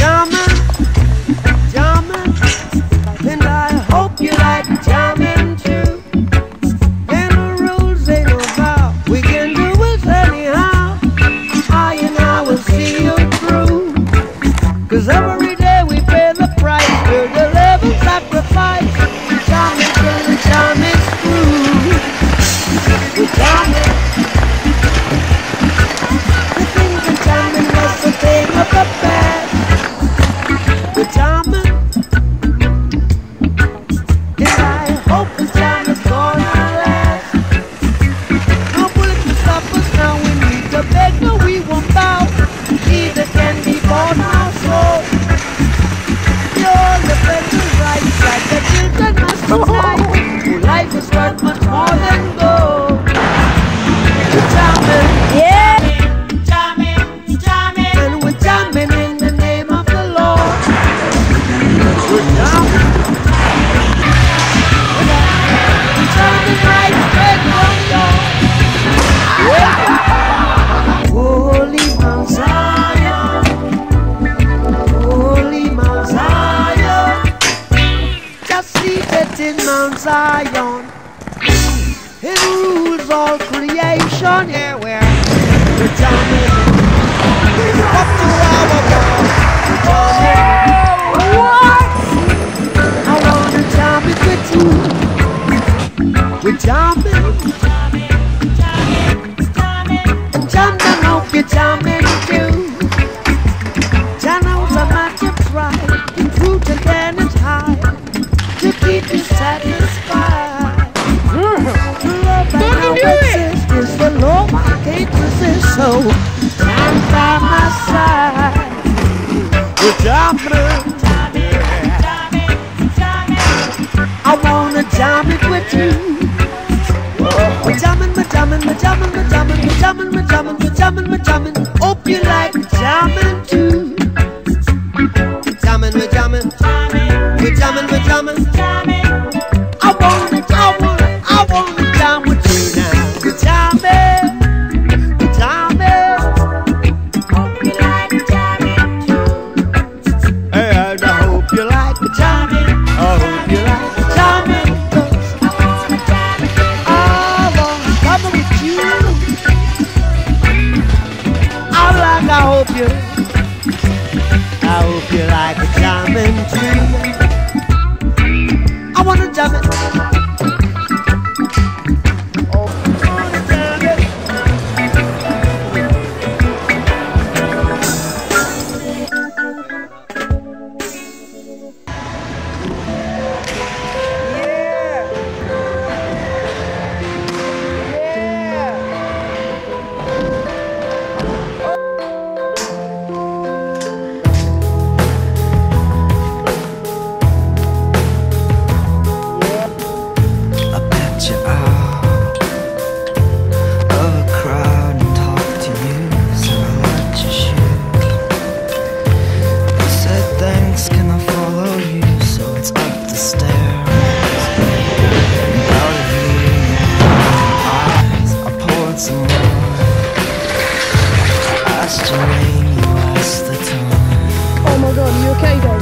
jamming, jamming, and I hope you like jamming too. And the rules ain't no vow, we can do it anyhow. I and I will see you through, 'cause every day we pay the price to deliver sacrifice. Jamming till the jam is through. We're jamming. We think the jamming was the thing of the past. We're jamming, and I hope the jam is gonna last. No bullet can stop us now. We need to beg, no, we won't bow. Either can be born or soul. You're the better right side. The children must decide. Life is worth much more than gold. We're jamming, yeah, jamming, jamming, and we're jamming in the name of the Lord. We're jamming, we're jamming right spread from God. Holy Mount Zion, Holy Mount Zion, just seated in Mount Zion. It rules all creation. Yeah, we're jamming up to our God. We're jamming. What? I wanna jam it with you. We're jamming, and jamming, hope you're jamming too. Channels a match of pride, in fruit and then it's high, to keep you satisfied. To love and now exist is the law I can't resist, so stand by my side. We're jamming, I wanna jam it with you. We're jamming, we're jamming, we're jamming, we're jamming, we're jamming, we're jamming, we're jamming, we're jamming. Hope you like jamming too. We're jamming, we're jamming, we're jamming, we're jamming. I wanna jam with you now. We're jamming, we're jamming. Hope you like jamming too. And I hope you like jamming. I hope you like jamming. 'Cause I wanna jam with you. I wanna jam with you. I hope you like jamming too. I wanna jam it. Oh my god, are you okay, Dad?